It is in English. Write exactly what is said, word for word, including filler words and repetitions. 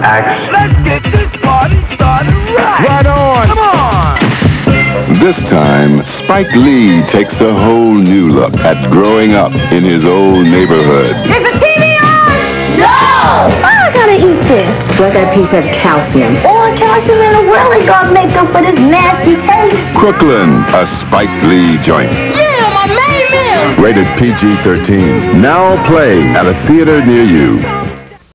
action. Let's get this party started right. Right on. Come on. This time, Spike Lee takes a whole new look at growing up in his old neighborhood. Is the T V on? No! I gotta eat this. Let that piece have calcium. All the calcium in the world ain't gonna make up for this nasty taste. Crooklyn, a Spike Lee joint. Yeah, my main meal. Rated P G thirteen. Now play at a theater near you.